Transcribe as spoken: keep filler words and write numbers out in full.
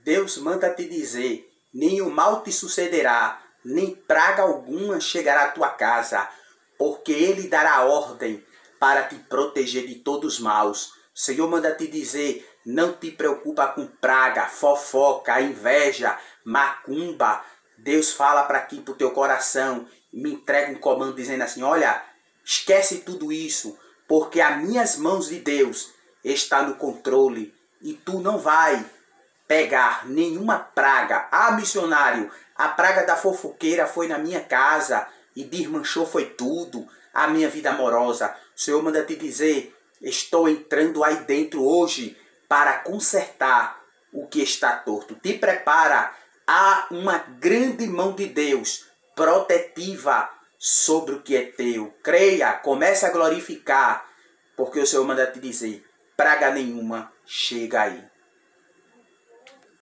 Deus manda te dizer, nenhum mal te sucederá, nem praga alguma chegará à tua casa, porque Ele dará ordem para te proteger de todos os maus. O Senhor manda te dizer, não te preocupa com praga, fofoca, inveja, macumba. Deus fala para aqui, para o teu coração, me entrega um comando dizendo assim, olha, esquece tudo isso, porque as minhas mãos de Deus está no controle e tu não vai pegar nenhuma praga. Ah, missionário, a praga da fofoqueira foi na minha casa e desmanchou foi tudo, a minha vida amorosa. O Senhor manda te dizer, estou entrando aí dentro hoje para consertar o que está torto. Te prepara, há uma grande mão de Deus protetiva sobre o que é teu. Creia, comece a glorificar, porque o Senhor manda te dizer, praga nenhuma chega aí.